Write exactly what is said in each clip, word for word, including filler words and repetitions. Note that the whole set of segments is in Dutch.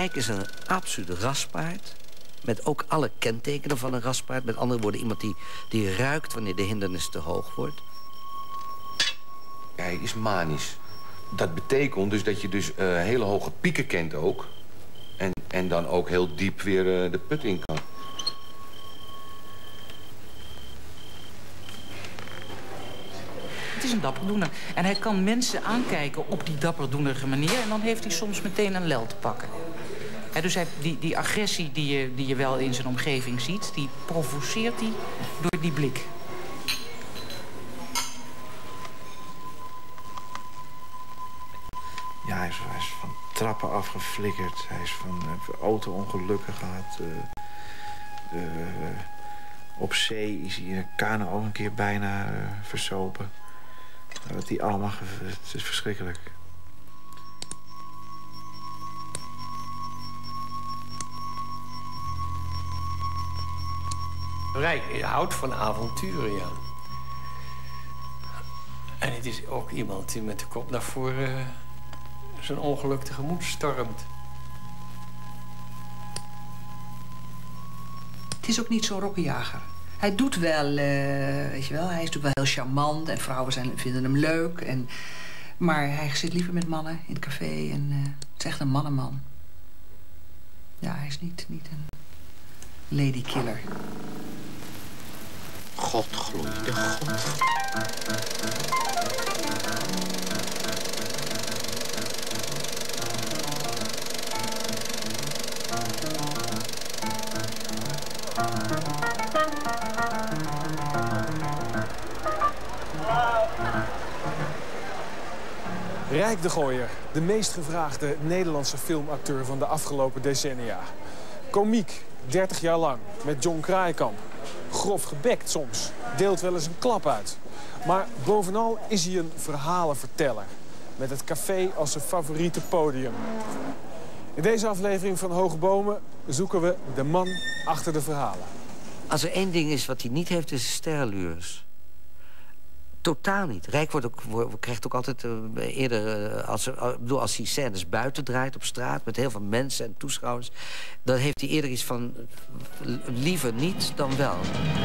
Rijk is een absoluut raspaard. Met ook alle kentekenen van een raspaard. Met andere woorden, iemand die, die ruikt wanneer de hindernis te hoog wordt. Hij is manisch. Dat betekent dus dat je dus uh, hele hoge pieken kent ook. En, en dan ook heel diep weer uh, de put in kan. Het is een dapperdoener. En hij kan mensen aankijken op die dapperdoenerige manier. En dan heeft hij soms meteen een lel te pakken. He, dus hij, die, die agressie die je, die je wel in zijn omgeving ziet, die provoceert hij door die blik. Ja, hij is, hij is van trappen afgeflikkerd. Hij is van uh, auto-ongelukken gehad. Uh, uh, op zee is hij in een kano ook een keer bijna uh, versopen. Wat die allemaal... Het is verschrikkelijk. Rijk houdt van avonturen, ja. En het is ook iemand die met de kop naar voren uh, zijn ongeluk tegemoet stormt. Het is ook niet zo'n rokkenjager. Hij doet wel, uh, weet je wel, hij is natuurlijk wel heel charmant en vrouwen zijn, vinden hem leuk. En, maar hij zit liever met mannen in het café en uh, het is echt een mannenman. Ja, hij is niet, niet een ladykiller. God gloeide God. Rijk de Gooyer, de meest gevraagde Nederlandse filmacteur van de afgelopen decennia. Komiek, dertig jaar lang, met John Kraaikamp. Grof gebekt soms, deelt wel eens een klap uit. Maar bovenal is hij een verhalenverteller. Met het café als zijn favoriete podium. In deze aflevering van Hoge Bomen zoeken we de man achter de verhalen. Als er één ding is wat hij niet heeft, is sterrenlures. Totaal niet. Rijk wordt ook, wordt, krijgt ook altijd uh, eerder... Uh, als, er, uh, bedoel, als hij scènes buiten draait op straat... met heel veel mensen en toeschouwers... dan heeft hij eerder iets van... Uh, liever niet dan wel.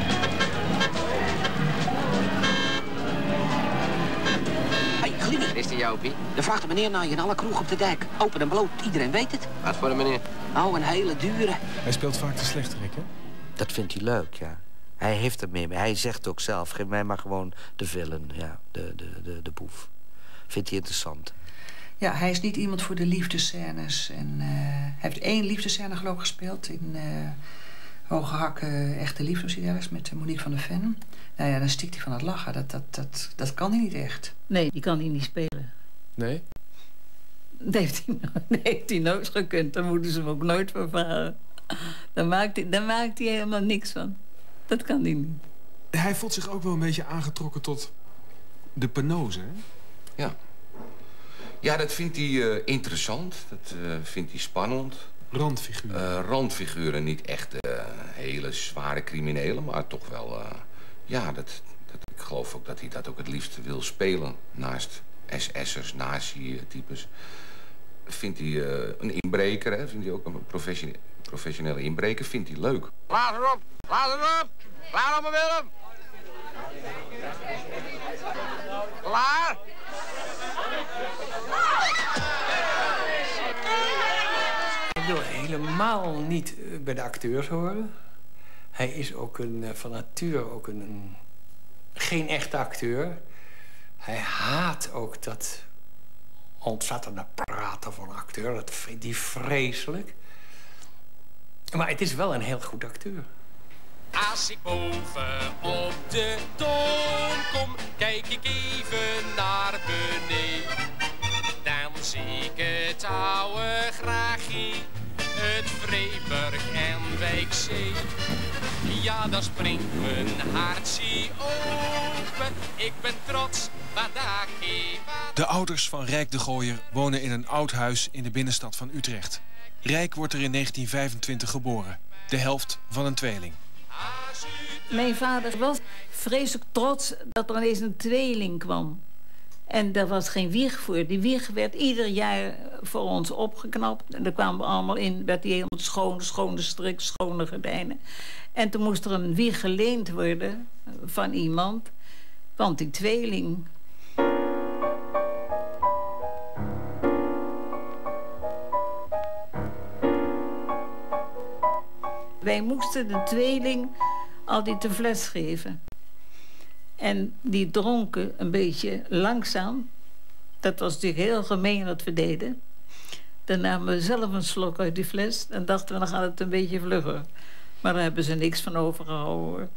Hé, hey, Glimmie. Is die jou, Pie? Dan vraagt de meneer naar je in alle kroeg op de dijk. Open en bloot, iedereen weet het. Wat voor een meneer? Nou, een hele dure. Hij speelt vaak de slechterik, hè? Dat vindt hij leuk, ja. Hij heeft er mee. Hij zegt ook zelf, geef mij maar gewoon de villain, ja, de, de, de, de boef. Vindt hij interessant. Ja, hij is niet iemand voor de liefdescènes. En, uh, hij heeft één liefdescène geloof ik gespeeld in uh, Hoge Hakken, Echte Liefde, als hij daar is, met Monique van der Ven. Nou ja, dan stikt hij van het lachen. Dat, dat, dat, dat kan hij niet echt. Nee, die kan hij niet spelen. Nee? Dat heeft hij, dat heeft hij nooit gekund. Daar moeten ze hem ook nooit voor vragen. Daar maakt hij, daar maakt hij helemaal niks van. Dat kan hij niet. Hij voelt zich ook wel een beetje aangetrokken tot de penose, hè? Ja. Ja, dat vindt hij uh, interessant. Dat uh, vindt hij spannend. Randfiguren. Uh, randfiguren, niet echt uh, hele zware criminelen, maar toch wel... Uh, ja, dat, dat, ik geloof ook dat hij dat ook het liefst wil spelen. Naast S S'ers, nazi-types. Vindt hij uh, een inbreker, hè? Vindt hij ook een professionele, professionele inbreker, vindt hij leuk. Laat erop! Laat erop! Klaar, oma Willem! Klaar! Ik wil helemaal niet bij de acteurs horen. Hij is ook een, van nature ook een, een, geen echte acteur. Hij haat ook dat ontzettende praten van een acteur. Dat vindt hij vreselijk. Maar het is wel een heel goed acteur. Als ik boven op de toon kom, kijk ik even naar beneden. Dan zie ik het oude Graachie, het Vreeburg en Wijkzee. Ja, dan springt mijn hartje open. Ik ben trots, badaki. De ouders van Rijk de Gooyer wonen in een oud huis in de binnenstad van Utrecht. Rijk wordt er in negentien vijfentwintig geboren. De helft van een tweeling. Mijn vader was vreselijk trots dat er ineens een tweeling kwam. En daar was geen wieg voor. Die wieg werd ieder jaar voor ons opgeknapt. En daar kwamen we allemaal in, werd die helemaal schoon, schone strik, schone gordijnen. En toen moest er een wieg geleend worden van iemand, want die tweeling... Wij moesten de tweeling altijd een fles geven. En die dronken een beetje langzaam. Dat was natuurlijk heel gemeen wat we deden. Dan namen we zelf een slok uit die fles en dachten we, dan gaat het een beetje vlugger. Maar daar hebben ze niks van overgehouden, hoor.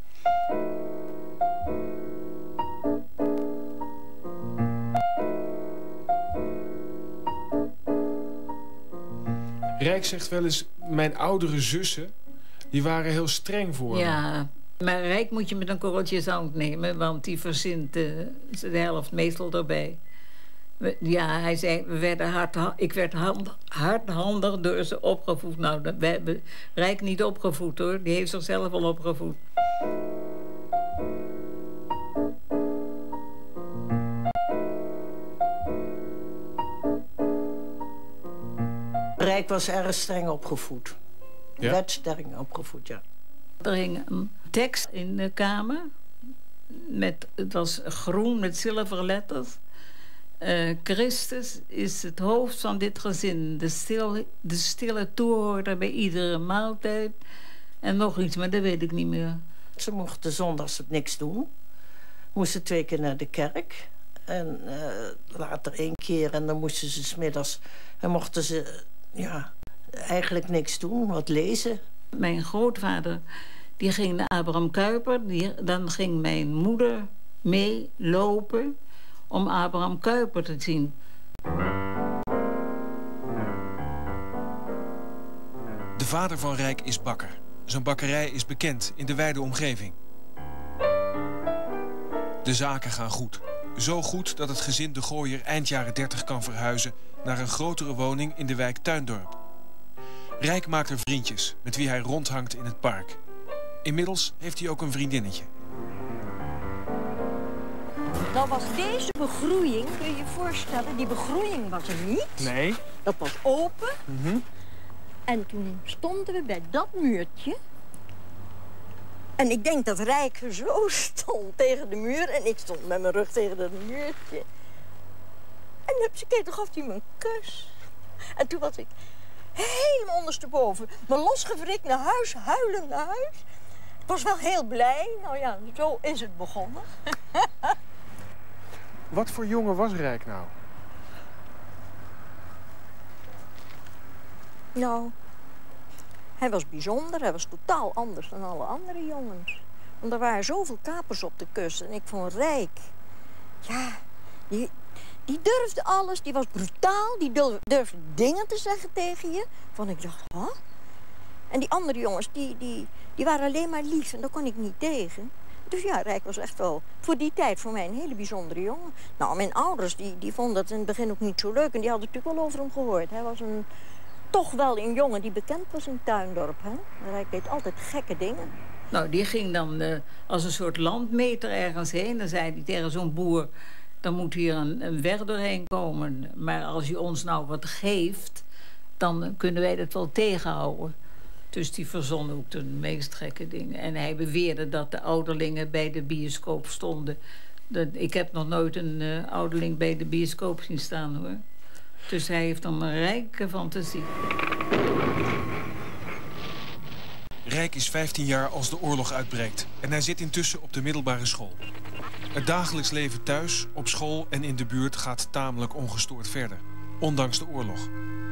Rijk zegt wel eens, mijn oudere zussen, die waren heel streng voor me. Ja, maar Rijk moet je met een korreltje zout nemen, want die verzint uh, de helft meestal erbij. We, ja, hij zei, we werden hard, ik werd hand, hardhandig door ze opgevoed. Nou, we hebben Rijk niet opgevoed, hoor. Die heeft zichzelf al opgevoed. Rijk was erg streng opgevoed. Ja? Werd streng opgevoed, ja. Er hing een tekst in de kamer. Met, het was groen met zilveren letters. Uh, Christus is het hoofd van dit gezin. De, stil, de stille toehoorder bij iedere maaltijd. En nog iets, maar dat weet ik niet meer. Ze mochten zondags niks doen. Moesten twee keer naar de kerk. En uh, later één keer. En dan moesten ze 's middags... En mochten ze ja, eigenlijk niks doen, wat lezen. Mijn grootvader die ging naar Abraham Kuyper. Die, dan ging mijn moeder mee lopen om Abraham Kuyper te zien. De vader van Rijk is bakker. Zijn bakkerij is bekend in de wijde omgeving. De zaken gaan goed. Zo goed dat het gezin De Gooier eind jaren dertig kan verhuizen naar een grotere woning in de wijk Tuindorp. Rijk maakt er vriendjes met wie hij rondhangt in het park. Inmiddels heeft hij ook een vriendinnetje. Dan was deze begroeiing, kun je je voorstellen, die begroeiing was er niet. Nee. Dat was open. Mm-hmm. En toen stonden we bij dat muurtje. En ik denk dat Rijk zo stond tegen de muur. En ik stond met mijn rug tegen dat muurtje. En op zijn keer gaf hij me een kus. En toen was ik helemaal ondersteboven. Me losgewrikt naar huis, huilend naar huis. Ik was wel heel blij. Nou ja, zo is het begonnen. Wat voor jongen was Rijk nou? Nou, hij was bijzonder. Hij was totaal anders dan alle andere jongens. Want er waren zoveel kapers op de kust. En ik vond Rijk... Ja, die, die durfde alles. Die was brutaal. Die durfde dingen te zeggen tegen je. Van ik dacht, huh? En die andere jongens, die, die, die waren alleen maar lief. En daar kon ik niet tegen. Dus ja, Rijk was echt wel voor die tijd voor mij een hele bijzondere jongen. Nou, mijn ouders die, die vonden dat in het begin ook niet zo leuk. En die hadden natuurlijk wel over hem gehoord. Hij was een, toch wel een jongen die bekend was in Tuindorp. Hè? Rijk deed altijd gekke dingen. Nou, die ging dan uh, als een soort landmeter ergens heen. Dan zei hij tegen zo'n boer, dan moet hier een, een weg doorheen komen. Maar als je ons nou wat geeft, dan kunnen wij dat wel tegenhouden. Dus die verzon ook de meest gekke dingen. En hij beweerde dat de ouderlingen bij de bioscoop stonden. Dat, ik heb nog nooit een uh, ouderling bij de bioscoop zien staan, hoor. Dus hij heeft dan een rijke fantasie. Rijk is vijftien jaar als de oorlog uitbreekt. En hij zit intussen op de middelbare school. Het dagelijks leven thuis, op school en in de buurt gaat tamelijk ongestoord verder. Ondanks de oorlog.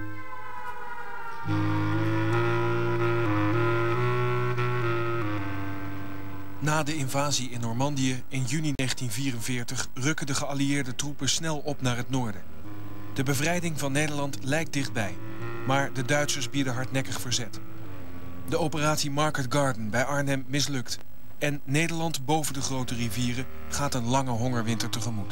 Na de invasie in Normandië in juni negentien vierenveertig rukken de geallieerde troepen snel op naar het noorden. De bevrijding van Nederland lijkt dichtbij, maar de Duitsers bieden hardnekkig verzet. De operatie Market Garden bij Arnhem mislukt en Nederland boven de grote rivieren gaat een lange hongerwinter tegemoet.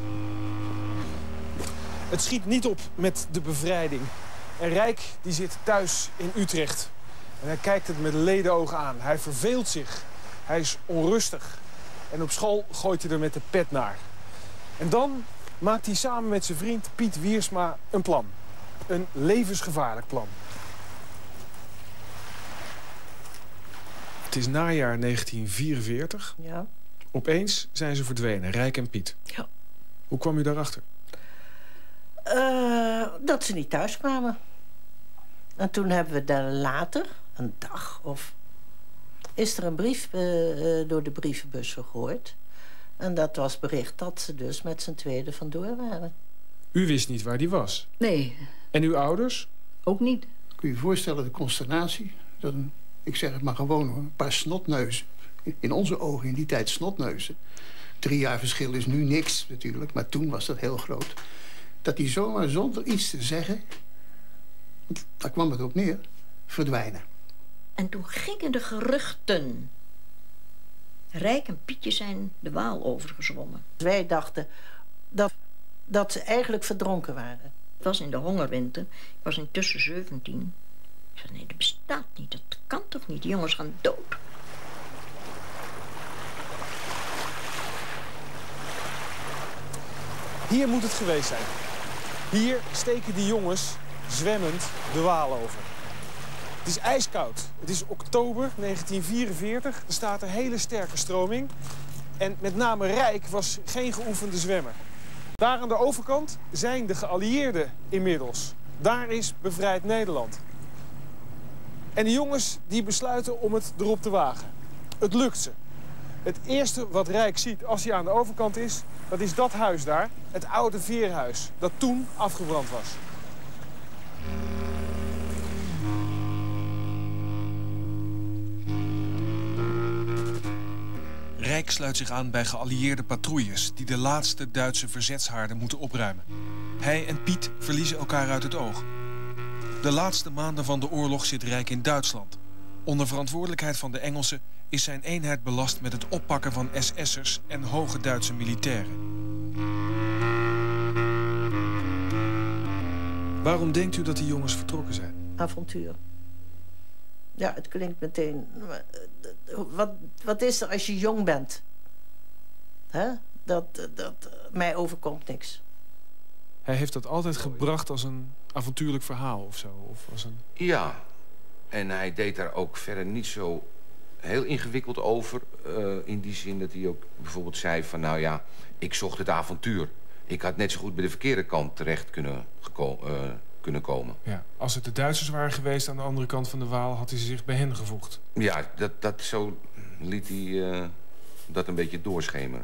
Het schiet niet op met de bevrijding. En Rijk die zit thuis in Utrecht. En hij kijkt het met ledenogen aan. Hij verveelt zich. Hij is onrustig. En op school gooit hij er met de pet naar. En dan maakt hij samen met zijn vriend Piet Wiersma een plan. Een levensgevaarlijk plan. Het is najaar negentien vierenveertig. Ja. Opeens zijn ze verdwenen, Rijk en Piet. Ja. Hoe kwam u daarachter? Uh, dat ze niet thuis kwamen. En toen hebben we daar later, een dag of... is er een brief uh, uh, door de brievenbus gegooid. En dat was bericht dat ze dus met z'n tweeën vandoor waren. U wist niet waar die was? Nee. En uw ouders? Ook niet. Kun je je voorstellen de consternatie? Dat een, ik zeg het maar gewoon hoor, een paar snotneuzen. In onze ogen in die tijd snotneuzen. Drie jaar verschil is nu niks natuurlijk, maar toen was dat heel groot. Dat die zomaar zonder iets te zeggen, daar kwam het op neer, verdwijnen. En toen gingen de geruchten. Rijk en Pietje zijn de Waal overgezwommen. Wij dachten dat, dat ze eigenlijk verdronken waren. Het was in de hongerwinter. Ik was intussen zeventien. Ik zei, nee, dat bestaat niet. Dat kan toch niet? Die jongens gaan dood. Hier moet het geweest zijn. Hier steken die jongens zwemmend de Waal over. Het is ijskoud. Het is oktober negentien vierenveertig. Er staat een hele sterke stroming. En met name Rijk was geen geoefende zwemmer. Daar aan de overkant zijn de geallieerden inmiddels. Daar is bevrijd Nederland. En de jongens die besluiten om het erop te wagen. Het lukt ze. Het eerste wat Rijk ziet als hij aan de overkant is, dat is dat huis daar. Het oude veerhuis, dat toen afgebrand was. Rijk sluit zich aan bij geallieerde patrouilles die de laatste Duitse verzetshaarden moeten opruimen. Hij en Piet verliezen elkaar uit het oog. De laatste maanden van de oorlog zit Rijk in Duitsland. Onder verantwoordelijkheid van de Engelsen is zijn eenheid belast met het oppakken van S S'ers en hoge Duitse militairen. Waarom denkt u dat die jongens vertrokken zijn? Avontuur. Ja, het klinkt meteen... Wat, wat is er als je jong bent? Hè? Dat, dat, mij overkomt niks. Hij heeft dat altijd gebracht als een avontuurlijk verhaal of zo? Of als een... Ja, en hij deed daar ook verder niet zo heel ingewikkeld over. Uh, in die zin dat hij ook bijvoorbeeld zei van... nou ja, ik zocht het avontuur. Ik had net zo goed bij de verkeerde kant terecht kunnen, geko uh, kunnen komen. Ja, als het de Duitsers waren geweest aan de andere kant van de Waal... had hij zich bij hen gevoegd. Ja, dat, dat zo liet hij uh, dat een beetje doorschemeren.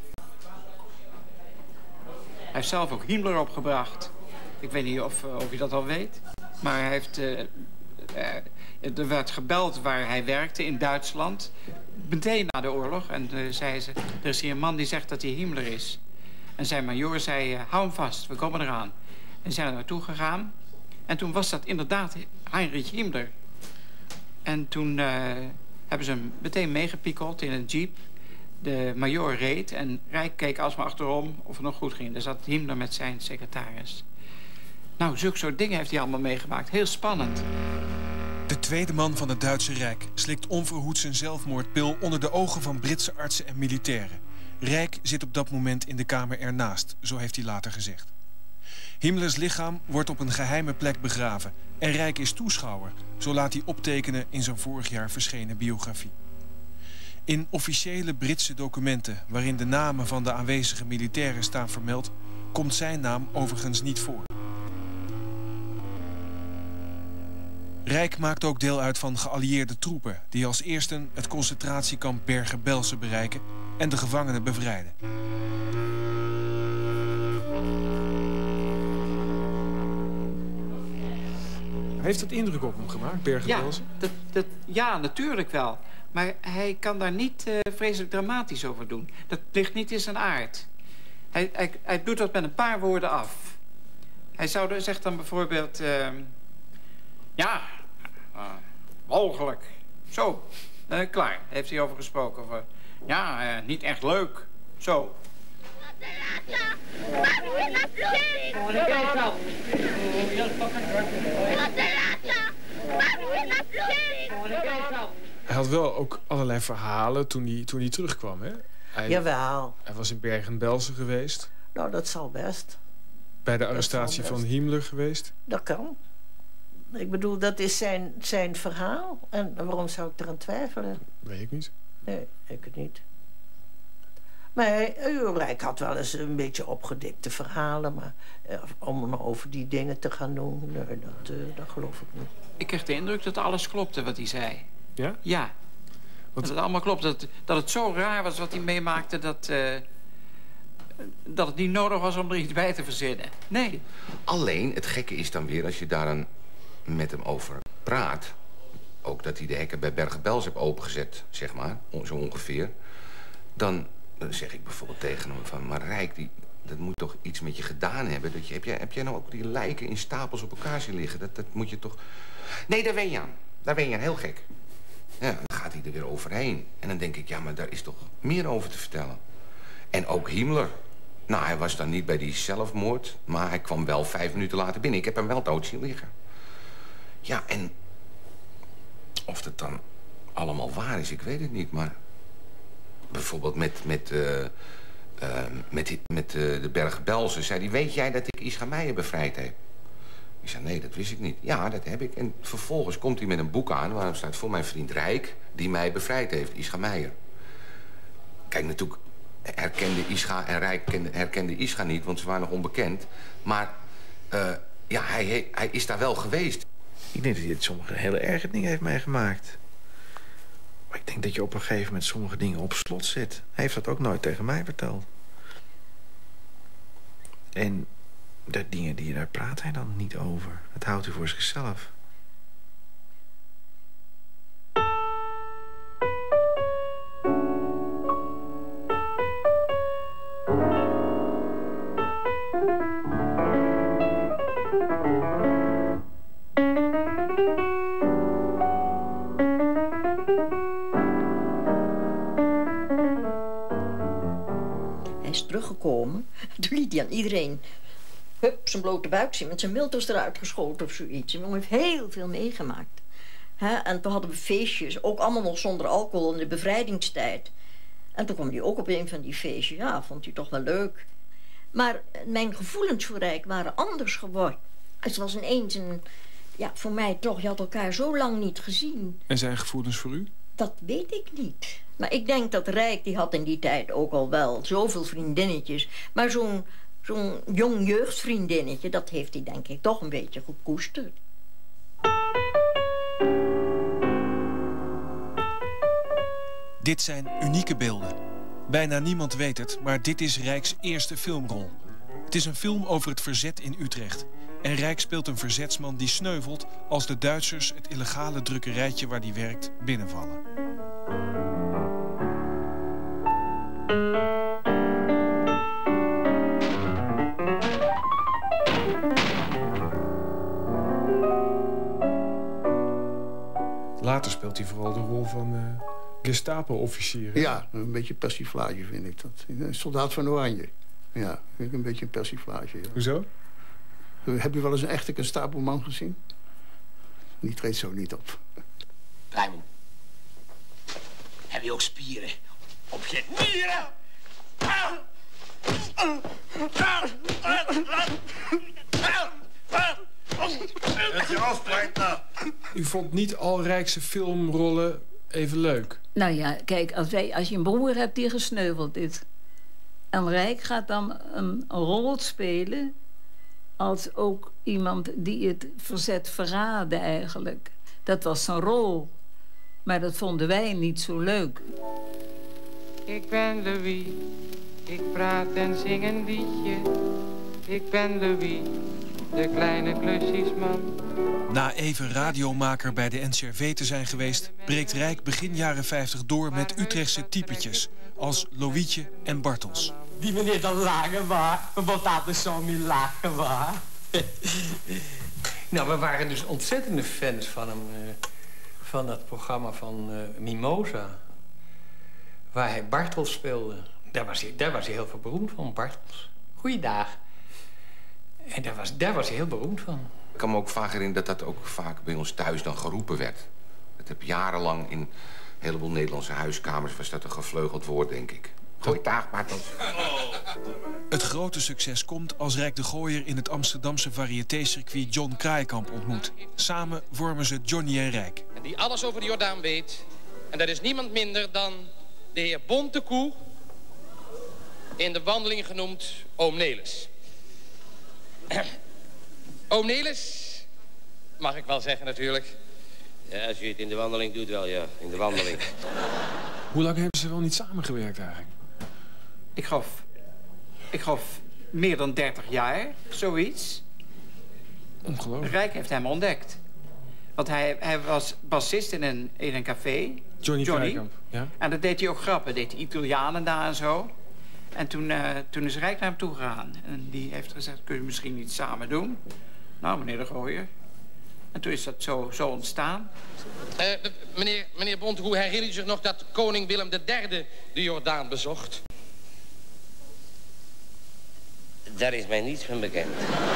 Hij heeft zelf ook Himmler opgebracht. Ik weet niet of, of je dat al weet. Maar hij heeft... Uh, uh, er werd gebeld waar hij werkte in Duitsland. Meteen na de oorlog. En uh, zei ze, er is hier een man die zegt dat hij Himmler is. En zijn majoor zei, uh, hou hem vast, we komen eraan. En zijn er naartoe gegaan. En toen was dat inderdaad Heinrich Himmler. En toen uh, hebben ze hem meteen meegepikkeld in een jeep. De majoor reed en Rijk keek alsmaar achterom of het nog goed ging. Daar zat Himmler met zijn secretaris. Nou, zulke soort dingen heeft hij allemaal meegemaakt. Heel spannend. De tweede man van het Duitse Rijk slikt onverhoeds zijn zelfmoordpil onder de ogen van Britse artsen en militairen. Rijk zit op dat moment in de kamer ernaast, zo heeft hij later gezegd. Himmlers lichaam wordt op een geheime plek begraven en Rijk is toeschouwer, zo laat hij optekenen in zijn vorig jaar verschenen biografie. In officiële Britse documenten, waarin de namen van de aanwezige militairen staan vermeld, komt zijn naam overigens niet voor. Rijk maakt ook deel uit van geallieerde troepen die als eersten het concentratiekamp Bergen-Belsen bereiken en de gevangenen bevrijden. Heeft dat indruk op hem gemaakt, Bergen-Belsen? Ja, dat, dat, ja, natuurlijk wel. Maar hij kan daar niet uh, vreselijk dramatisch over doen. Dat ligt niet in zijn aard. Hij, hij, hij doet dat met een paar woorden af. Hij zou, zegt dan bijvoorbeeld... Uh, ja, uh, walgelijk. Zo, uh, klaar. Daar heeft hij over gesproken. Over, ja, uh, niet echt leuk. Zo. Hij had wel ook allerlei verhalen toen hij, toen hij terugkwam, hè? Hij, Jawel. Hij was in Bergen-Belsen geweest. Nou, dat zal best. Bij de arrestatie van Himmler geweest? Dat kan. Ik bedoel, dat is zijn, zijn verhaal. En waarom zou ik eraan twijfelen? Weet ik niet. Nee, ik het niet. Maar Rijk had wel eens een beetje opgedikte verhalen. Maar eh, om over die dingen te gaan doen, nee, dat, uh, dat geloof ik niet. Ik kreeg de indruk dat alles klopte wat hij zei. Ja? Ja. Wat? Dat het allemaal klopt. Dat, dat het zo raar was wat hij meemaakte dat... Uh, dat het niet nodig was om er iets bij te verzinnen. Nee. Alleen, het gekke is dan weer, als je daar een, met hem over praat... ook dat hij de hekken bij Bergen-Belsen heeft opengezet, zeg maar, zo ongeveer... dan zeg ik bijvoorbeeld tegen hem van... maar Rijk, die, dat moet toch iets met je gedaan hebben? Dat je, heb, jij, heb jij nou ook die lijken in stapels op elkaar zien liggen? Dat, dat moet je toch... Nee, daar wen je aan. Daar wen je aan, heel gek. Ja, dan gaat hij er weer overheen. En dan denk ik, ja, maar daar is toch meer over te vertellen. En ook Himmler... Nou, hij was dan niet bij die zelfmoord, maar hij kwam wel vijf minuten later binnen. Ik heb hem wel dood zien liggen. Ja, en of het dan allemaal waar is, ik weet het niet, maar... Bijvoorbeeld met, met, uh, uh, met, met uh, de Bergen-Belsen zei hij... Weet jij dat ik Ischa Meijer bevrijd heb? Ik zei, nee, dat wist ik niet. Ja, dat heb ik. En vervolgens komt hij met een boek aan... waarop staat voor mijn vriend Rijk, die mij bevrijd heeft, Ischa Meijer. Kijk, natuurlijk... herkende Ischa en Rijk kende, herkende Ischa niet, want ze waren nog onbekend. Maar uh, ja, hij, hij is daar wel geweest. Ik denk dat hij sommige hele erge dingen heeft meegemaakt. Maar ik denk dat je op een gegeven moment sommige dingen op slot zet. Hij heeft dat ook nooit tegen mij verteld. En de dingen die daar praat hij dan niet over. Dat houdt hij voor zichzelf. Teruggekomen. Toen liet hij aan iedereen hup, zijn blote buik zien met zijn miltos eruit geschoten of zoiets. En hij heeft heel veel meegemaakt. He? En toen hadden we feestjes, ook allemaal nog zonder alcohol in de bevrijdingstijd. En toen kwam hij ook op een van die feestjes. Ja, vond hij toch wel leuk. Maar mijn gevoelens voor Rijk waren anders geworden. Het was ineens een... Ja, voor mij toch, je had elkaar zo lang niet gezien. En zijn gevoelens voor u? Dat weet ik niet. Maar ik denk dat Rijk, die had in die tijd ook al wel zoveel vriendinnetjes. Maar zo'n zo'n jong jeugdvriendinnetje, dat heeft hij denk ik toch een beetje gekoesterd. Dit zijn unieke beelden. Bijna niemand weet het, maar dit is Rijks eerste filmrol. Het is een film over het verzet in Utrecht. En Rijk speelt een verzetsman die sneuvelt als de Duitsers het illegale drukkerijtje waar hij werkt binnenvallen. Later speelt hij vooral de rol van uh, Gestapo-officier. Ja, een beetje persiflage vind ik dat. Een soldaat van Oranje. Ja, vind ik een beetje een persiflage. Ja. Hoezo? Heb je wel eens een echte Gestapo-man gezien? Die treedt zo niet op. Raymond, heb je ook spieren op je nieren? Het je afspreekt nou. U vond niet al Rijkse filmrollen even leuk? Nou ja, kijk, als, wij, als je een broer hebt die gesneuveld is... en Rijk gaat dan een rol spelen... als ook iemand die het verzet verraadde eigenlijk. Dat was zijn rol. Maar dat vonden wij niet zo leuk. Ik ben Louis, ik praat en zing een liedje. Ik ben Louis, de kleine klusjesman. Na even radiomaker bij de N C R V te zijn geweest... breekt Rijk begin jaren vijftig door met Utrechtse typetjes... als Louietje en Bartels. Die meneer dan lachen waar, wat dat is zo niet lachen waar. Nou, we waren dus ontzettende fans van hem, uh, van dat programma van uh, Mimosa. Waar hij Bartels speelde. Daar was hij, daar was hij heel veel beroemd van, Bartels. Goeiedag. En daar was, daar was hij heel beroemd van. Ik kan me ook vaak herinneren dat dat ook vaak bij ons thuis dan geroepen werd. Dat heb jarenlang in een heleboel Nederlandse huiskamers was dat een gevleugeld woord, denk ik. Goeiedag, Bartels. Het grote succes komt als Rijk de Gooier in het Amsterdamse variétécircuit John Kraaikamp ontmoet. Samen vormen ze Johnny en Rijk. En die alles over de Jordaan weet. En dat is niemand minder dan de heer Bontekoe, in de wandeling genoemd Oom Nelis. Oom Nelis, mag ik wel zeggen natuurlijk. Ja, als je het in de wandeling doet wel, ja. In de wandeling. Hoe lang hebben ze wel niet samengewerkt eigenlijk? Ik geloof, ik geloof meer dan dertig jaar, zoiets. Ongelooflijk. Rijk heeft hem ontdekt. Want hij, hij was bassist in een, in een café. Johnny Kraaikamp, ja. En dat deed hij ook grappen. Deed hij Italianen daar en zo. En toen, uh, toen is Rijk naar hem toe gegaan. En die heeft gezegd, kun je misschien iets samen doen? Nou, meneer de Gooier. En toen is dat zo, zo ontstaan. Uh, meneer, meneer Bontekoe, herinnert u zich nog dat koning Willem de derde de Jordaan bezocht? Daar is mij niets van bekend.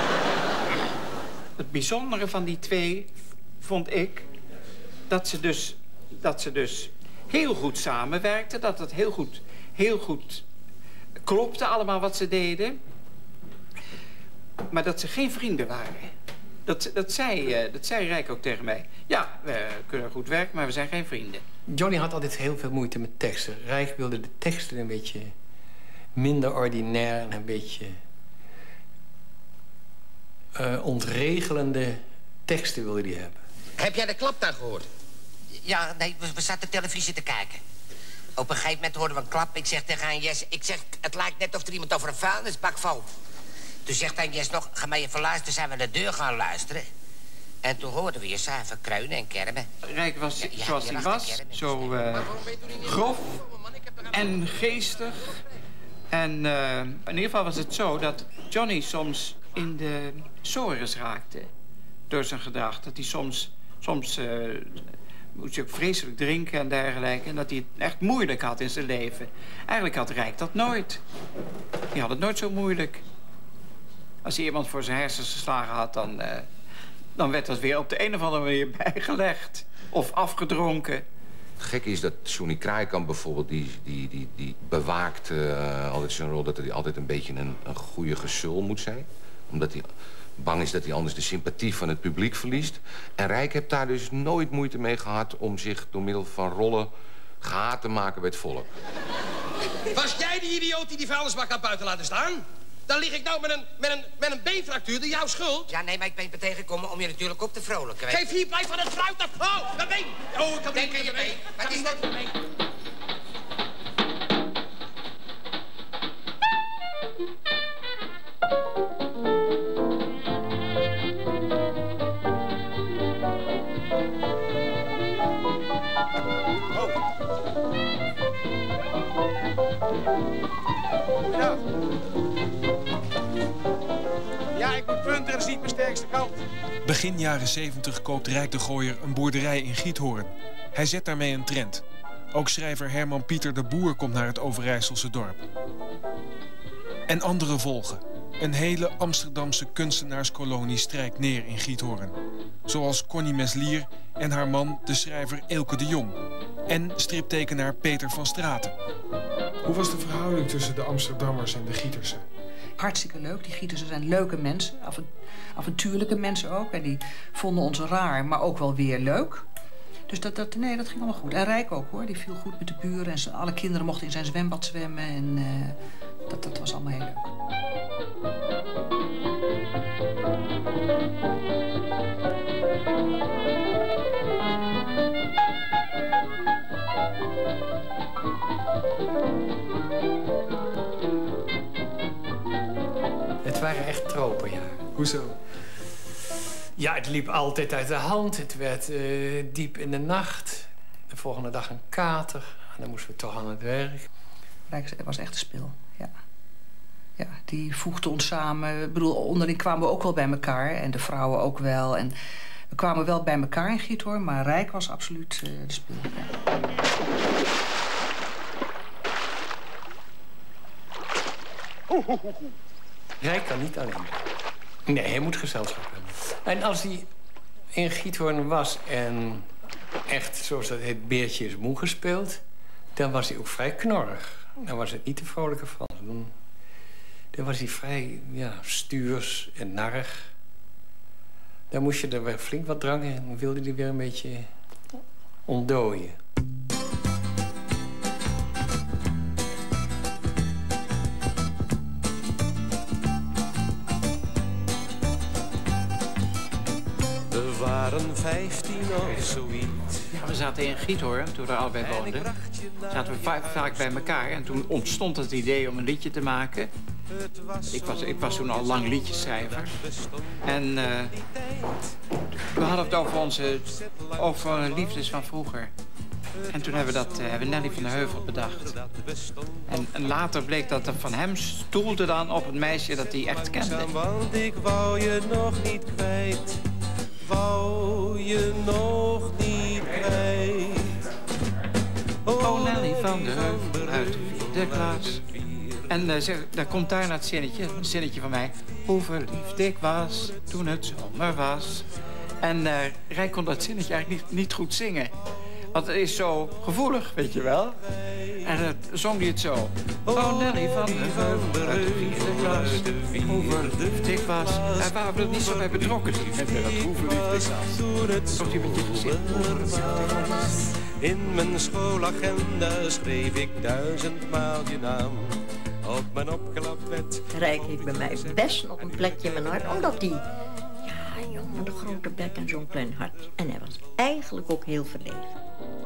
Het bijzondere van die twee vond ik dat ze dus, dat ze dus heel goed samenwerkten. Dat het heel goed, heel goed klopte allemaal wat ze deden. Maar dat ze geen vrienden waren. Dat, dat, zei, dat zei Rijk ook tegen mij. Ja, we kunnen goed werken, maar we zijn geen vrienden. Johnny had altijd heel veel moeite met teksten. Rijk wilde de teksten een beetje minder ordinair en een beetje uh, ontregelende teksten wilde hij hebben. Heb jij de klap daar gehoord? Ja, nee, we, we zaten televisie te kijken. Op een gegeven moment hoorden we een klap. Ik zeg tegen aan Jesse, ik zeg, het lijkt net of er iemand over een vuilnisbak valt. Toen zegt hij Jesse nog, ga maar even luisteren, zijn we naar de deur gaan luisteren. En toen hoorden we je zuiver kreunen en kermen. Rijk was ja, ja, zoals hij was, zo uh, grof en geestig. En uh, in ieder geval was het zo dat Johnny soms in de sores raakte door zijn gedrag. Dat hij soms, soms uh, moest hij ook vreselijk drinken en dergelijke. En dat hij het echt moeilijk had in zijn leven. Eigenlijk had Rijk dat nooit. Die had het nooit zo moeilijk. Als hij iemand voor zijn hersens geslagen had, dan, uh, dan werd dat weer op de een of andere manier bijgelegd. Of afgedronken. Het gekke is dat Johnny Kraaikamp bijvoorbeeld, die, die, die, die bewaakt uh, altijd zijn rol dat hij altijd een beetje een, een goede gezul moet zijn. Omdat hij bang is dat hij anders de sympathie van het publiek verliest. En Rijk heeft daar dus nooit moeite mee gehad om zich door middel van rollen gehaat te maken bij het volk. Was jij die idioot die die vuilnisbak had buiten laten staan? Dan lig ik nou met een, met een, met een beenfractuur, dat is jouw schuld. Ja, nee, maar ik ben me tegengekomen om je natuurlijk op te vrolijken. Geef hier, blijf van het fruit af. Oh, mijn been. Oh, ik heb Denk aan je been. Wat is dat? Ja. Ja, ik moet punten, dat is niet mijn sterkste kant. Begin jaren zeventig koopt Rijk de Gooier een boerderij in Giethoorn. Hij zet daarmee een trend. Ook schrijver Herman Pieter de Boer komt naar het Overijsselse dorp. En anderen volgen. Een hele Amsterdamse kunstenaarskolonie strijkt neer in Giethoorn. Zoals Connie Meslier en haar man, de schrijver Eelke de Jong. En striptekenaar Peter van Straten. Hoe was de verhouding tussen de Amsterdammers en de Gietersen? Hartstikke leuk. Die Gietersen zijn leuke mensen. Avontuurlijke mensen ook. En die vonden ons raar, maar ook wel weer leuk. Dus dat, dat, nee, dat ging allemaal goed. En Rijk ook, hoor. Die viel goed met de buren. En zijn, alle kinderen mochten in zijn zwembad zwemmen. En uh, dat, dat was allemaal heel leuk. Het waren echt tropenjaren. Hoezo? Ja, het liep altijd uit de hand. Het werd uh, diep in de nacht. De volgende dag een kater. En dan moesten we toch aan het werk. Rijk was echt een spil, ja. Ja, die voegde ons samen. Ik bedoel, onderling kwamen we ook wel bij elkaar. En de vrouwen ook wel. En we kwamen wel bij elkaar in Giethoorn. Maar Rijk was absoluut uh, de spil, ja. Rijk kan niet alleen. Nee, hij moet gezelschap hebben. En als hij in Giethoorn was en echt, zoals dat heet, beertje is moe gespeeld, dan was hij ook vrij knorrig. Dan was het niet de vrolijke Frans. Dan Daar was hij vrij ja, stuurs en narrig. Daar moest je er weer flink wat drangen en dan wilde hij weer een beetje ontdooien. We waren vijftien of zoiets. Ja, we zaten in Giethoorn, toen we er allebei woonden. Zaten we vaak, vaak bij elkaar en toen ontstond het idee om een liedje te maken. Ik was, ik was toen al lang liedjeschrijver. En uh, we hadden het over onze over liefdes van vroeger. En toen hebben we dat uh, hebben Nelly van der Heuvel bedacht. En, en later bleek dat er van hem stoelde dan op het meisje dat hij echt kende. Want ik wou je nog niet kwijt. Wou je nog niet kwijt. Oh, Nelly van der Heuvel uit de klas. En uh, zeg, daar komt daar naar het zinnetje, een zinnetje van mij. Hoe verliefd ik was toen het zomer was. En uh, Rijk kon dat zinnetje eigenlijk niet, niet goed zingen. Want het is zo gevoelig, weet je wel. En uh, zong hij het zo. Oh, Nelly van der Heuvel uit de vierde klas. Hoe verliefd ik was. En waar we er niet zo bij betrokken zijn. En dat hoe verliefd ik was. Komt hij met je gezicht. In mijn schoolagenda schreef ik duizendmaal je naam. Op mijn opklapbed. Rijk heeft bij mij best nog een plekje in mijn hart, omdat hij, ja, jong met een grote bek en zo'n klein hartje. En hij was eigenlijk ook heel verlegen.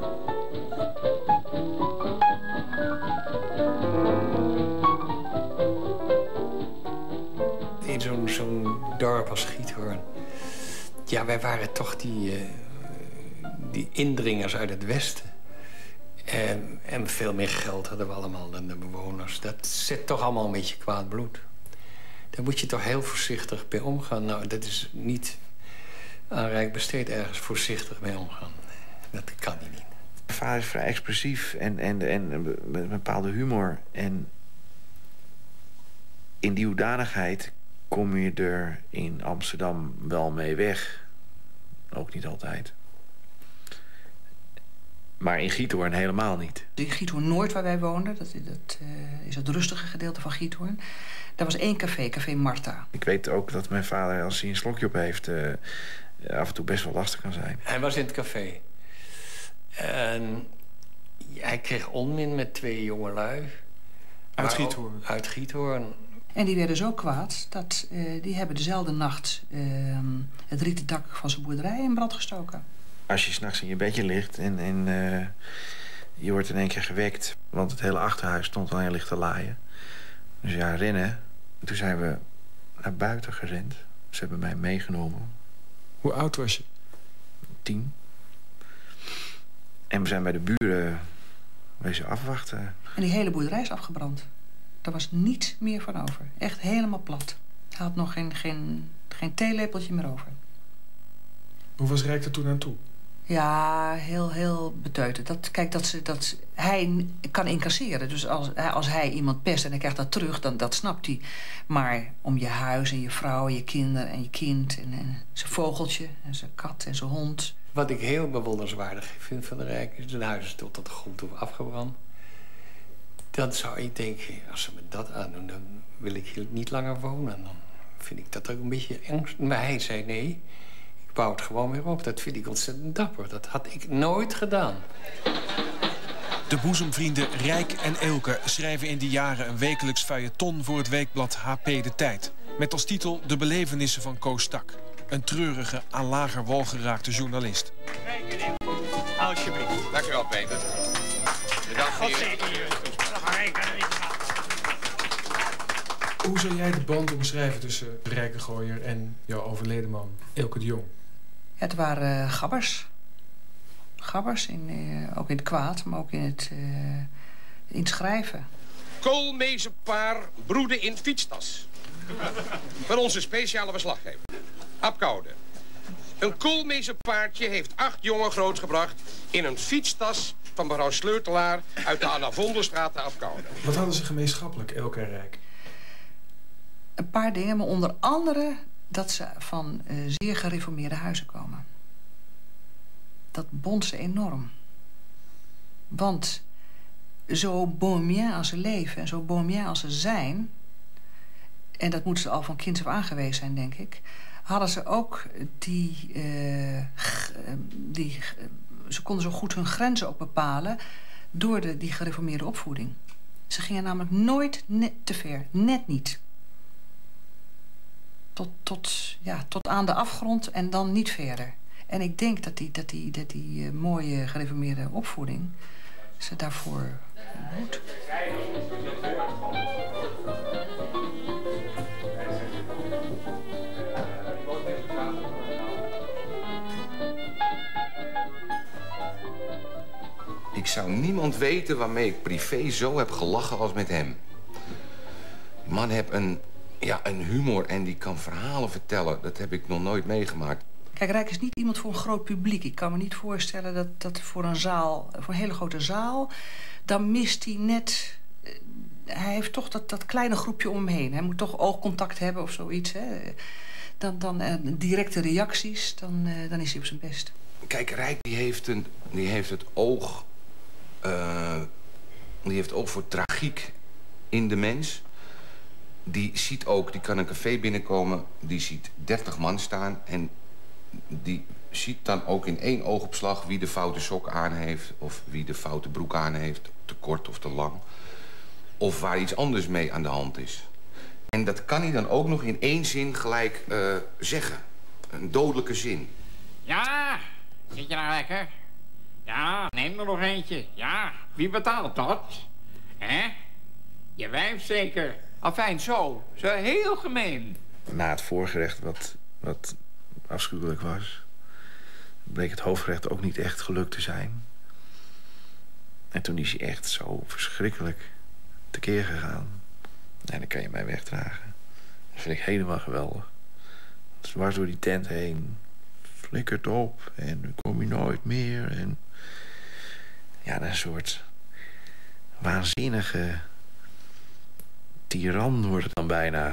In zo'n zo'n dorp als Giethoorn, ja, wij waren toch die, uh, die indringers uit het westen. En, en veel meer geld hadden we allemaal dan de bewoners. Dat zet toch allemaal een beetje kwaad bloed. Daar moet je toch heel voorzichtig mee omgaan. Nou, dat is niet aan Rijk besteed ergens voorzichtig mee omgaan. Dat kan hij niet. Mijn vader is vrij expressief en, en, en met een bepaalde humor. En in die hoedanigheid kom je er in Amsterdam wel mee weg. Ook niet altijd. Maar in Giethoorn helemaal niet. In Giethoorn Noord, waar wij woonden, dat, dat uh, is het rustige gedeelte van Giethoorn. Daar was één café, Café Marta. Ik weet ook dat mijn vader, als hij een slokje op heeft, uh, af en toe best wel lastig kan zijn. Hij was in het café. En hij kreeg onmin met twee jongelui. Uit Giethoorn? Uit Giethoorn. En die werden zo kwaad dat uh, die hebben dezelfde nacht uh, het rieten dak van zijn boerderij in brand gestoken. Als je s'nachts in je bedje ligt en, en uh, je wordt in één keer gewekt, want het hele achterhuis stond al heel licht te laaien. Dus ja, rennen. En toen zijn we naar buiten gerend. Ze hebben mij meegenomen. Hoe oud was je? Tien. En we zijn bij de buren wezen afwachten. En die hele boerderij is afgebrand. Daar was niets meer van over. Echt helemaal plat. Hij had nog geen, geen, geen theelepeltje meer over. Hoe was Rijk er toen aan toe? Ja, heel, heel beteuterd. Dat, kijk, dat, ze, dat hij kan incasseren. Dus als, als hij iemand pest en hij krijgt dat terug, dan dat snapt hij. Maar om je huis en je vrouw en je kinderen en je kind en, en zijn vogeltje en zijn kat en zijn hond. Wat ik heel bewonderenswaardig vind van de Rijk is zijn huis is tot de grond toe afgebrand. Dan zou ik denken, als ze me dat aandoen, dan wil ik hier niet langer wonen. Dan vind ik dat ook een beetje eng. Maar hij zei nee. Ik bouw het gewoon weer op. Dat vind ik ontzettend dapper. Dat had ik nooit gedaan. De boezemvrienden Rijk en Eelke schrijven in die jaren een wekelijks feuilleton voor het weekblad H P De Tijd. Met als titel De belevenissen van Koos Stak. Een treurige, aan lager wal geraakte journalist. Alsjeblieft. Dank u wel, Peter. Bedankt voor je... Hoe zou jij de band omschrijven tussen de rijke gooier en jouw overleden man, Eelke de Jong? Ja, het waren uh, gabbers. Gabbers, in, uh, ook in het kwaad, maar ook in het, uh, in het schrijven. Koolmezenpaar broeden in fietstas. Van onze speciale verslaggever. Apkoude. Een koolmezenpaardje heeft acht jongen grootgebracht in een fietstas van mevrouw Sleutelaar uit de Anna Vondelstraat te Apkoude. Wat hadden ze gemeenschappelijk, Eelke en Rijk? Een paar dingen, maar onder andere dat ze van uh, zeer gereformeerde huizen komen. Dat bond ze enorm. Want zo bohemien als ze leven en zo bohemien als ze zijn, en dat moeten ze al van kinds af aan geweest zijn, denk ik, hadden ze ook die, uh, g, die... Ze konden zo goed hun grenzen ook bepalen door de, die gereformeerde opvoeding. Ze gingen namelijk nooit net te ver. Net niet. Tot, tot, ja, tot aan de afgrond en dan niet verder. En ik denk dat die, dat die, dat die uh, mooie gereformeerde opvoeding ze daarvoor moet. Ik zou niemand weten waarmee ik privé zo heb gelachen als met hem. Die man heeft een, ja, een humor en die kan verhalen vertellen. Dat heb ik nog nooit meegemaakt. Kijk, Rijk is niet iemand voor een groot publiek. Ik kan me niet voorstellen dat, dat voor een zaal, voor een hele grote zaal, dan mist hij net. Hij heeft toch dat, dat kleine groepje om hem heen. Hij moet toch oogcontact hebben of zoiets. Hè. Dan, dan uh, directe reacties, dan, uh, dan is hij op zijn best. Kijk, Rijk die heeft, een, die heeft het oog. Uh, die heeft oog voor tragiek in de mens. Die ziet ook, die kan een café binnenkomen, die ziet dertig man staan en die ziet dan ook in één oogopslag wie de foute sok aan heeft of wie de foute broek aan heeft, te kort of te lang, of waar iets anders mee aan de hand is. En dat kan hij dan ook nog in één zin gelijk uh, zeggen. Een dodelijke zin. Ja, zit je nou lekker? Ja, neem er nog eentje. Ja, wie betaalt dat? Hè? Je wijf zeker. Afijn, zo. Zo heel gemeen. Na het voorgerecht, wat, wat afschuwelijk was, bleek het hoofdgerecht ook niet echt gelukt te zijn. En toen is hij echt zo verschrikkelijk tekeer gegaan. En dan kan je mij wegdragen. Dat vind ik helemaal geweldig. Dwars door die tent heen. Flikkert op en nu kom je nooit meer. En ja, een soort waanzinnige tiran wordt het dan bijna.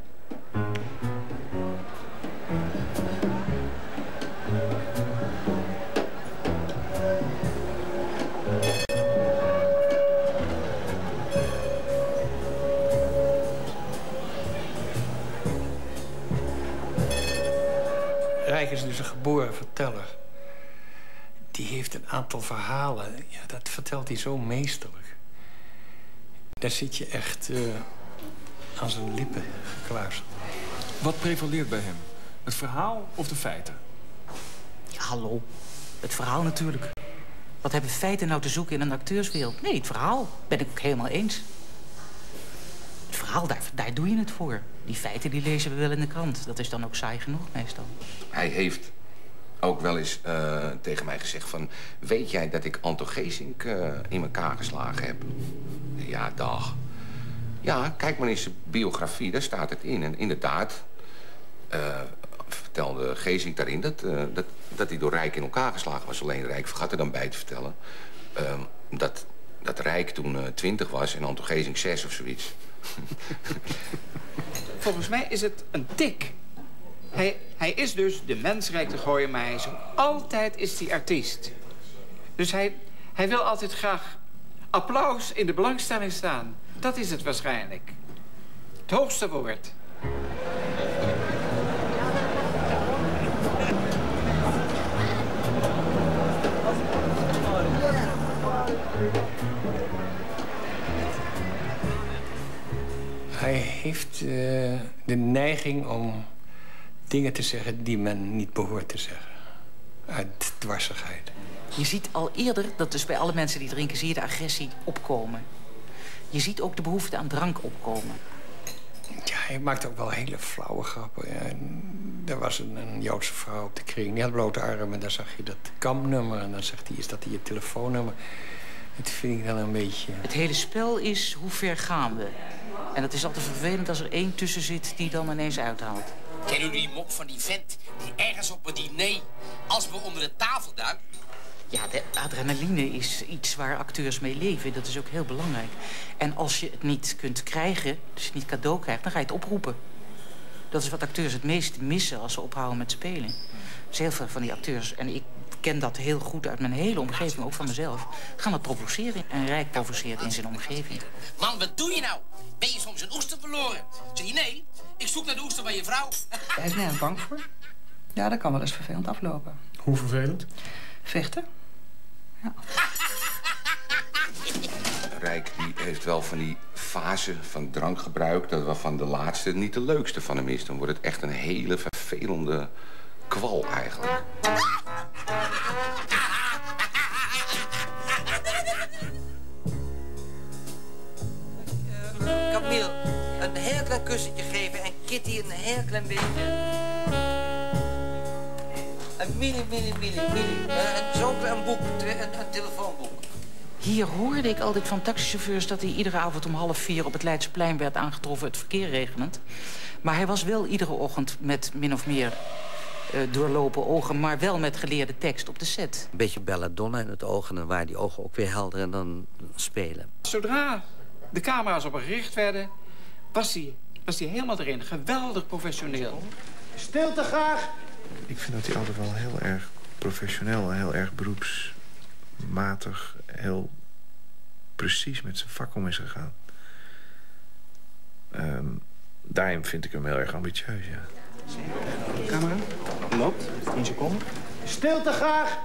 Rijk is dus een geboren verteller. Die heeft een aantal verhalen. Ja, dat vertelt hij zo meesterlijk. Daar zit je echt uh, aan zijn lippen gekluisterd. Wat prevaleert bij hem? Het verhaal of de feiten? Ja, hallo. Het verhaal natuurlijk. Wat hebben feiten nou te zoeken in een acteurswereld? Nee, het verhaal. Ben ik helemaal eens. Het verhaal, daar, daar doe je het voor. Die feiten die lezen we wel in de krant. Dat is dan ook saai genoeg meestal. Hij heeft ook wel eens uh, tegen mij gezegd van... weet jij dat ik Anton Geesink uh, in elkaar geslagen heb? Ja, dag. Ja, kijk maar in zijn biografie, daar staat het in. En inderdaad uh, vertelde Geesink daarin dat, uh, dat, dat hij door Rijk in elkaar geslagen was. Alleen Rijk vergat er dan bij te vertellen... Uh, dat, dat Rijk toen uh, twintig was en Anton Geesink zes of zoiets. Volgens mij is het een tik. Hij, hij is dus de mens Rijk de Gooier, maar hij is ook altijd is hij artiest. Dus hij, hij wil altijd graag applaus in de belangstelling staan. Dat is het waarschijnlijk. Het hoogste woord. Hij heeft uh, de neiging om dingen te zeggen die men niet behoort te zeggen. Uit dwarsigheid. Je ziet al eerder dat dus bij alle mensen die drinken... zie je de agressie opkomen. Je ziet ook de behoefte aan drank opkomen. Ja, hij maakt ook wel hele flauwe grappen. Ja. Er was een, een Joodse vrouw op de kring. Die had blote armen en daar zag je dat kampnummer. En dan zegt hij, is dat je telefoonnummer? Dat vind ik dan een beetje... Het hele spel is, hoe ver gaan we? En dat is altijd vervelend als er één tussen zit die dan ineens uithaalt. Kennen jullie die mop van die vent die ergens op een diner als we onder de tafel duikt? Ja, de adrenaline is iets waar acteurs mee leven. Dat is ook heel belangrijk. En als je het niet kunt krijgen, dus je het niet cadeau krijgt, dan ga je het oproepen. Dat is wat acteurs het meest missen als ze ophouden met spelen. Dus heel veel van die acteurs, en ik ken ken dat heel goed uit mijn hele omgeving, ook van mezelf, gaan dat provoceren. En Rijk provoceert in zijn omgeving. Man, wat doe je nou? Ben je soms een oester verloren? Zeg je nee? Ik zoek naar de oester van je vrouw. Hij is nergens bang voor. Ja, dat kan wel eens vervelend aflopen. Hoe vervelend? Vechten. Ja. Rijk die heeft wel van die fase van drankgebruik... dat waarvan de laatste niet de leukste van hem is. Dan wordt het echt een hele vervelende kwal eigenlijk. Camille, een heel klein kussentje geven en Kitty een heel klein beetje. Een mini, mini, mini, mini. Uh, Zo'n klein boek, een, een telefoonboek. Hier hoorde ik altijd van taxichauffeurs dat hij iedere avond om half vier op het Leidseplein werd aangetroffen, het verkeer regelend. Maar hij was wel iedere ochtend met min of meer uh, doorlopen ogen, maar wel met geleerde tekst op de set. Een beetje belladonna in het oog en dan waren die ogen ook weer helder en dan spelen. Zodra de camera's op hem gericht werden, was hij, was hij helemaal erin. Geweldig professioneel. Stilte graag! Ik vind dat hij altijd wel heel erg professioneel en heel erg beroepsmatig, heel precies met zijn vak om is gegaan. Um, daarin vind ik hem heel erg ambitieus, ja. Camera, loopt. tien seconden. Stilte graag!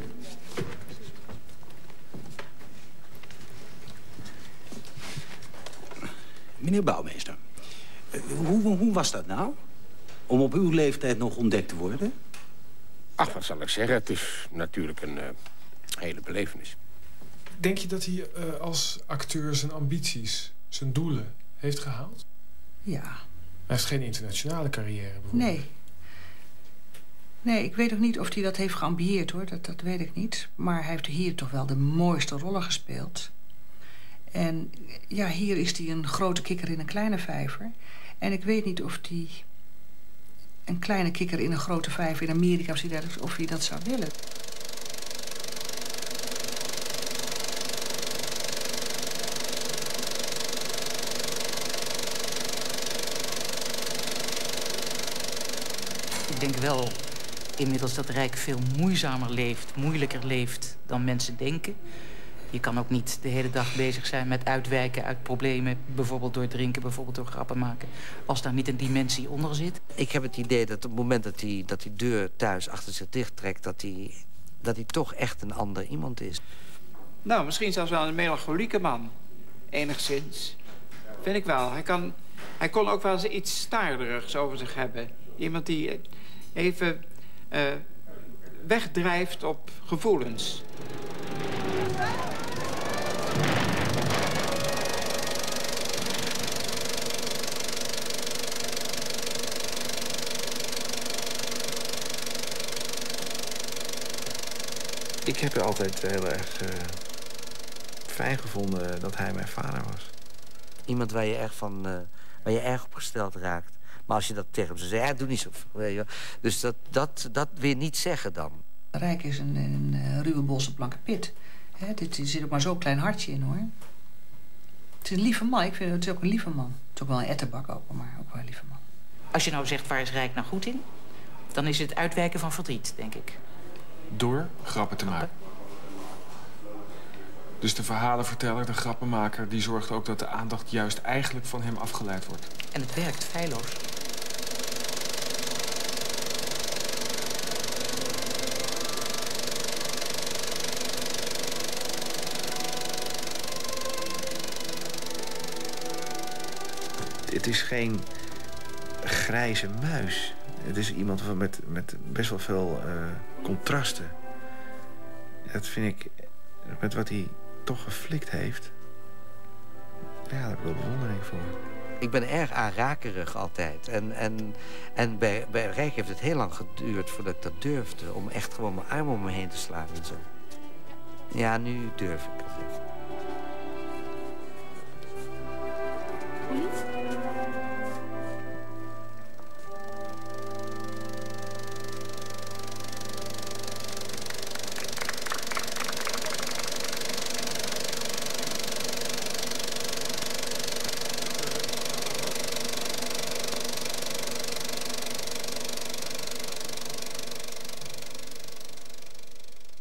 Meneer Bouwmeester, hoe, hoe was dat nou? Om op uw leeftijd nog ontdekt te worden? Ach, wat zal ik zeggen? Het is natuurlijk een uh, hele belevenis. Denk je dat hij uh, als acteur zijn ambities, zijn doelen, heeft gehaald? Ja. Hij heeft geen internationale carrière bijvoorbeeld. Nee. Nee, ik weet ook niet of hij dat heeft geambieerd, hoor. Dat, dat weet ik niet. Maar hij heeft hier toch wel de mooiste rollen gespeeld. En ja, hier is hij een grote kikker in een kleine vijver. En ik weet niet of hij een kleine kikker in een grote vijver in Amerika, of hij dat, of hij dat zou willen. Ik denk wel inmiddels dat Rijk veel moeizamer leeft, moeilijker leeft dan mensen denken. Je kan ook niet de hele dag bezig zijn met uitwijken uit problemen, bijvoorbeeld door drinken, bijvoorbeeld door grappen maken, als daar niet een dimensie onder zit. Ik heb het idee dat op het moment dat hij, dat die deur thuis achter zich dicht trekt, dat hij, dat hij toch echt een ander iemand is. Nou, misschien zelfs wel een melancholieke man. Enigszins. Vind ik wel. Hij, kan, hij kon ook wel eens iets staarderigs over zich hebben. Iemand die even uh, wegdrijft op gevoelens. Ik heb altijd heel erg uh, fijn gevonden dat hij mijn vader was. Iemand waar je erg, van, uh, waar je erg op gesteld raakt. Maar als je dat tegen hem zou zeggen, ja, doe niet zo. Weet je. Dus dat, dat, dat weer niet zeggen dan. Rijk is een, een, een ruwe bolse blanke pit. He, dit, er zit ook maar zo'n klein hartje in, hoor. Het is een lieve man. Ik vind het is ook een lieve man. Het is ook wel een etterbak, ook, maar ook wel een lieve man. Als je nou zegt, waar is Rijk nou goed in? Dan is het uitwijken van verdriet, denk ik. Door grappen te maken. Dus de verhalenverteller, de grappenmaker, die zorgt ook dat de aandacht juist eigenlijk van hem afgeleid wordt. En het werkt feilloos. Het is geen grijze muis. Het is iemand met, met best wel veel uh, contrasten. Dat vind ik, met wat hij toch geflikt heeft, ja, daar heb ik wel bewondering voor. Ik ben erg aanrakerig altijd. En, en, en bij, bij Rijk heeft het heel lang geduurd voordat ik dat durfde. Om echt gewoon mijn arm om me heen te slaan en zo. Ja, nu durf ik het.